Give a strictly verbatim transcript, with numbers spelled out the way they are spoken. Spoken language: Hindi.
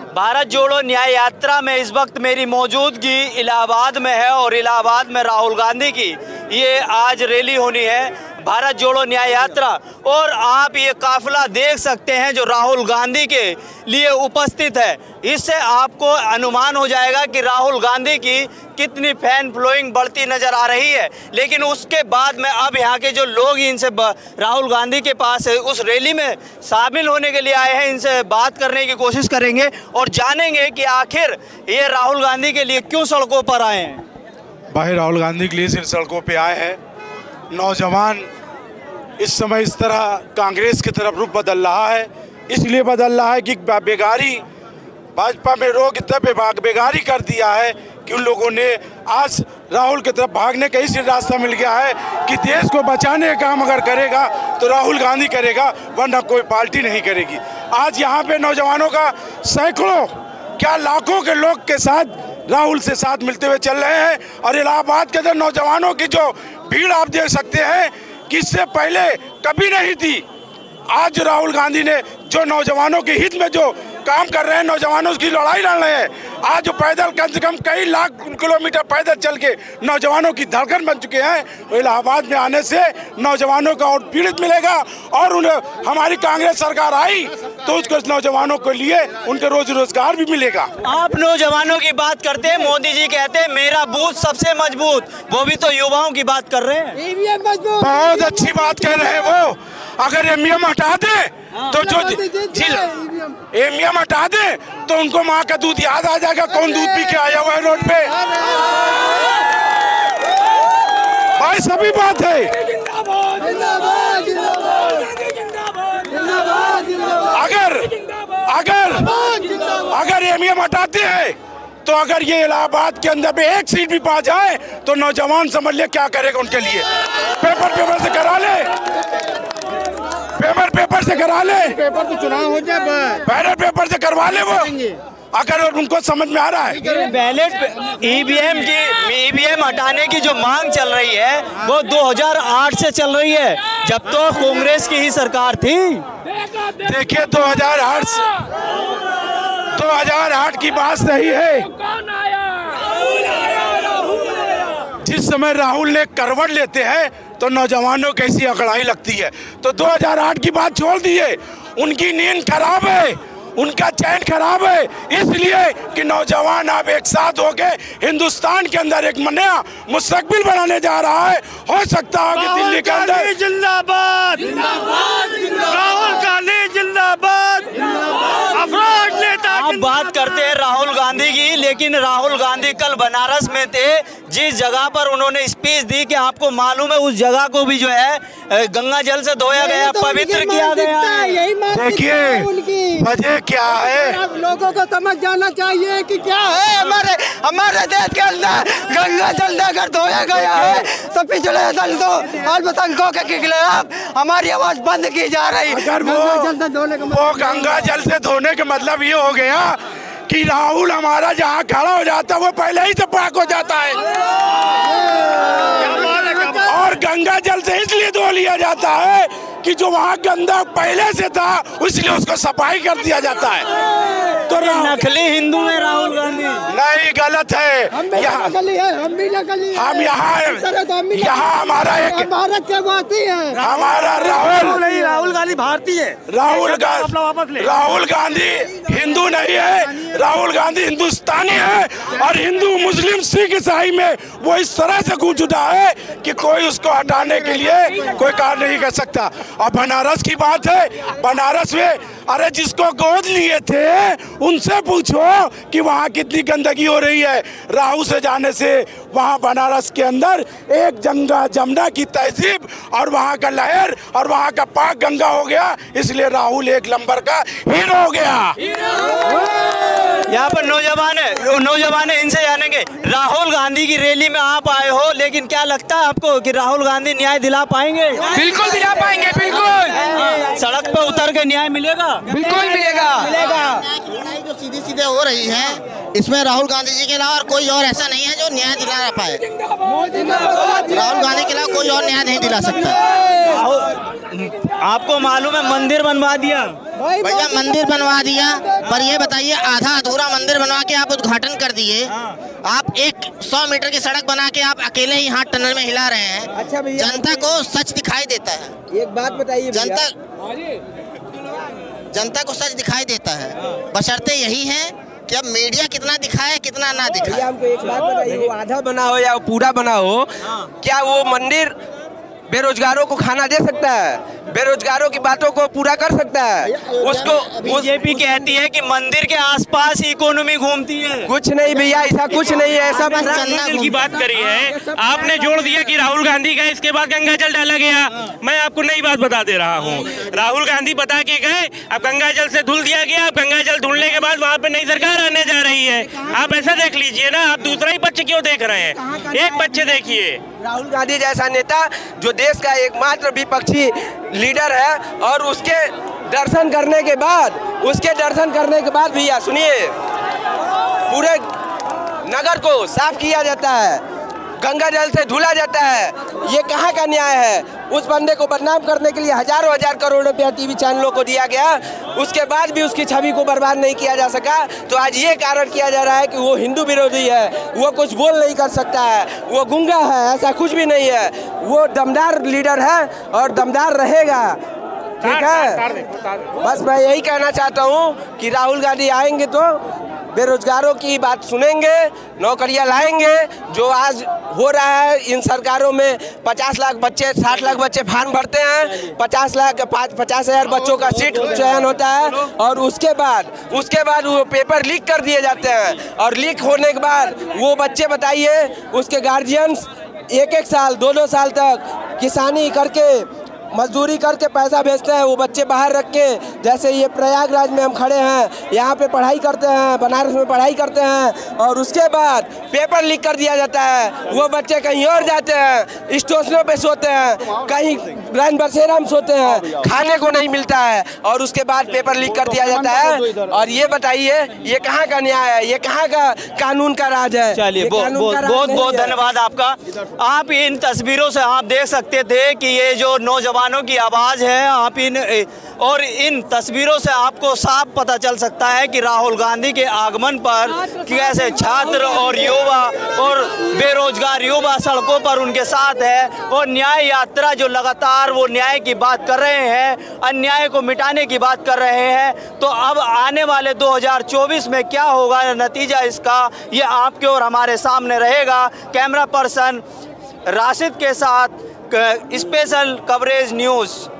भारत जोड़ो न्याय यात्रा में इस वक्त मेरी मौजूदगी इलाहाबाद में है और इलाहाबाद में राहुल गांधी की ये आज रैली होनी है, भारत जोड़ो न्याय यात्रा। और आप ये काफिला देख सकते हैं जो राहुल गांधी के लिए उपस्थित है। इससे आपको अनुमान हो जाएगा कि राहुल गांधी की कितनी फैन फॉलोइंग बढ़ती नजर आ रही है। लेकिन उसके बाद में अब यहाँ के जो लोग इनसे राहुल गांधी के पास उस रैली में शामिल होने के लिए आए हैं, इनसे बात करने की कोशिश करेंगे और जानेंगे कि आखिर ये राहुल गांधी के लिए क्यों सड़कों पर आए हैं। भाई राहुल गांधी के लिए सिर्फ सड़कों पे आए हैं। नौजवान इस समय इस तरह कांग्रेस की तरफ रुख बदल रहा है, इसलिए बदल रहा है कि बेगारी भाजपा में रोग इतना बेगारी कर दिया है कि उन लोगों ने आज राहुल की तरफ भागने का इसी रास्ता मिल गया है कि देश को बचाने का काम अगर करेगा तो राहुल गांधी करेगा, वरना कोई पार्टी नहीं करेगी। आज यहाँ पे नौजवानों का सैकड़ों क्या लाखों के लोग के साथ राहुल से साथ मिलते हुए चल रहे हैं। और इलाहाबाद के अंदर नौजवानों की जो भीड़ आप देख सकते हैं कि इससे पहले कभी नहीं थी। आज राहुल गांधी ने जो नौजवानों के हित में जो काम कर रहे हैं, नौजवानों की लड़ाई लड़ रहे हैं, आज जो पैदल कम से कम कई लाख किलोमीटर पैदल चल के नौजवानों की धड़कन बन चुके हैं, इलाहाबाद में आने से नौजवानों का और पीड़ित मिलेगा। और उन्हें हमारी कांग्रेस सरकार आई तो उसको नौजवानों के लिए उनके रोज रोजगार भी मिलेगा। आप नौजवानों की बात करते हैं, मोदी जी कहते हैं मेरा बूथ सबसे मजबूत, वो भी तो युवाओं की बात कर रहे हैं। बहुत अच्छी बात कह रहे हैं वो। अगर एमईएम हटा दे तो जो एमईएम हटा दे तो उनको माँ का दूध याद आ जाएगा, कौन दूध पी के आया हुआ है रोड पे। भाई सभी बात है। अगर अगर अगर एमईएम हटाते हैं तो अगर ये इलाहाबाद के अंदर पे एक सीट भी पा जाए तो नौजवान समझ ले क्या करेगा उनके लिए। पेपर पेपर से करा ले, पेपर पेपर से करा ले, पेपर तो चुनाव हो जाए, बैलेट पेपर से करवा ले वो, अगर उनको समझ में आ रहा है। बैलेट ईवीएम की ईवीएम हटाने की जो मांग चल रही है वो दो हज़ार आठ से चल रही है, जब तो कांग्रेस की ही सरकार थी। देखिए दो हज़ार आठ दो हज़ार आठ की बात सही है। जिस समय राहुल ने करवट लेते हैं तो नौजवानों कैसी अकड़ाई लगती है। तो दो हज़ार आठ की बात छोड़ दिए, उनकी नींद खराब है, उनका चैन खराब है, इसलिए कि नौजवान अब एक साथ होके हिंदुस्तान के अंदर एक नया मुस्तकबिल बनाने जा रहा है। हो सकता है कि दिल्ली के अंदर जिंदाबाद, राहुल गांधी जिंदाबाद, अफरोज नेता। आप बात करते हैं राहुल गांधी की, लेकिन राहुल गांधी कल बनारस में थे, जिस जगह पर उन्होंने स्पीच दी कि आपको मालूम है उस जगह को भी जो है गंगा जल से धोया गया, पवित्र किया गया। देखिए वजह क्या है, लोगों को समझ जाना चाहिए कि क्या है हमारे हमारे देश के अंदर गंगा जल अगर धोया गया है तो पिछले दलितों अल्पसंख्यकों के खिलाफ हमारी आवाज बंद की जा रही। अगर वो वो गंगा जल से धोने का मतलब ये हो गया कि राहुल हमारा जहाँ खड़ा हो जाता है वो पहले ही से पाक हो जाता है। और गंगा जल से इसलिए धो लिया जाता है कि जो वहाँ गंदा पहले से था इसलिए उसको सफाई कर दिया जाता है। तो नकली हिंदू है राहुल गांधी। नहीं, गलत है। हम भी नकली है, हम भी नकली है। हम यहाँ यहाँ हमारा एक भारत के वासी है, हमारा राहुल नहीं, राहुल गांधी भारतीय है। राहुल गांधी राहुल गांधी हिंदू नहीं है, राहुल गांधी हिंदुस्तानी है। और हिंदू मुस्लिम सिख ईसाई में वो इस तरह से गूंज उठा है कि कोई उसको हटाने के लिए कोई कार्य नहीं कर सकता। और बनारस की बात है, बनारस में अरे जिसको गोद लिए थे उनसे पूछो कि वहाँ कितनी गंदगी हो रही है। राहु से जाने से वहाँ बनारस के अंदर एक गंगा जमुना की तहजीब और वहाँ का लहर और वहाँ का पाक गंगा हो गया, इसलिए राहुल एक नंबर का हीरो हो गया। यहाँ पर नौजवान है, नौजवान है, इनसे जानेंगे। राहुल गांधी की रैली में आप आए हो, लेकिन क्या लगता है आपको कि राहुल गांधी न्याय दिला पाएंगे? बिल्कुल दिला पाएंगे, बिल्कुल। सड़क पे उतर के न्याय मिलेगा? बिल्कुल मिलेगा, मिलेगा। लड़ाई जो सीधी सीधे हो रही है इसमें राहुल गांधी जी के अलावा और कोई और ऐसा नहीं है जो न्याय दिला पाए। राहुल गांधी के अलावा कोई और न्याय नहीं दिला सकता। आपको मालूम है मंदिर बनवा दिया, भैया मंदिर बनवा दिया, पर ये बताइए आधा अधूरा मंदिर बनवा के आप उद्घाटन कर दिए। आप एक सौ मीटर की सड़क बना के आप अकेले ही हाथ टनल में हिला रहे हैं। अच्छा भैया, जनता को सच दिखाई देता है। एक बात बताइए, जनता जनता को सच दिखाई देता है, बशर्ते यही है कि अब मीडिया कितना दिखाए कितना ना दिखाए। भैया हमको एक बात बताइए, वो आधा बना हो या पूरा बना हो, क्या वो मंदिर बेरोजगारों को खाना दे सकता है? बेरोजगारों की बातों को पूरा कर सकता है? उसको बीजेपी कहती है कि मंदिर के आसपास इकोनॉमी घूमती है। कुछ नहीं भैया, ऐसा कुछ नहीं है। ऐसा बस गंगा जल की बात करी है आपने, जोड़ दिया कि राहुल गांधी का, इसके बाद गंगा जल डाला गया। मैं आपको नई बात बता दे रहा हूँ, राहुल गांधी बता के गए, अब गंगा जल से धुल दिया गया। अब गंगा जल धुलने के बाद वहाँ पे नई सरकार आने जा रही है। आप ऐसा देख लीजिए ना, आप दूसरा ही पक्ष क्यों देख रहे हैं? एक पक्ष देखिए। राहुल गांधी जैसा नेता जो देश का एकमात्र विपक्षी लीडर है, और उसके दर्शन करने के बाद उसके दर्शन करने के बाद भैया सुनिए, पूरे नगर को साफ किया जाता है, गंगा जल से धुला जाता है। ये कहाँ का न्याय है? उस बंदे को बदनाम करने के लिए हजारों हजार करोड़ रुपया टीवी चैनलों को दिया गया, उसके बाद भी उसकी छवि को बर्बाद नहीं किया जा सका। तो आज ये कारण किया जा रहा है कि वो हिंदू विरोधी है, वो कुछ बोल नहीं कर सकता है, वो गूंगा है। ऐसा कुछ भी नहीं है, वो दमदार लीडर है और दमदार रहेगा। ठीक है, बस मैं यही कहना चाहता हूँ कि राहुल गांधी आएंगे तो बेरोजगारों की बात सुनेंगे, नौकरियां लाएंगे। जो आज हो रहा है इन सरकारों में, पचास लाख बच्चे साठ लाख बच्चे फॉर्म भरते हैं, पचास लाख पचास हजार बच्चों का सीट चयन होता है, और उसके बाद उसके बाद वो पेपर लीक कर दिए जाते हैं। और लीक होने के बाद वो बच्चे बताइए, उसके गार्जियंस एक एक साल दो दो साल तक किसानी करके मजदूरी करके पैसा भेजते हैं, वो बच्चे बाहर रख के, जैसे ये प्रयागराज में हम खड़े हैं, यहाँ पे पढ़ाई करते हैं, बनारस में पढ़ाई करते हैं, और उसके बाद पेपर लीक कर दिया जाता है। वो बच्चे कहीं और जाते हैं, स्टेशनों पे सोते हैं, कहीं रैन बसेरा में सोते हैं, खाने को नहीं मिलता है, और उसके बाद पेपर लीक कर दिया जाता है। और ये बताइए, ये कहाँ का न्याय है? ये कहाँ का कानून का राज है? चलिए, बहुत बहुत बहुत धन्यवाद आपका। आप इन तस्वीरों से आप देख सकते थे कि ये जो नौजवान की आवाज है, आप इन और इन तस्वीरों से आपको साफ पता चल सकता है कि राहुल गांधी के आगमन पर कैसे छात्र और युवा और बेरोजगार युवा सड़कों पर उनके साथ है, और न्याय यात्रा जो लगातार वो न्याय की बात कर रहे हैं, अन्याय को मिटाने की बात कर रहे हैं। तो अब आने वाले दो हज़ार चौबीस में क्या होगा नतीजा इसका, ये आपके और हमारे सामने रहेगा। कैमरा पर्सन राशिद के साथ स्पेशल कवरेज न्यूज़।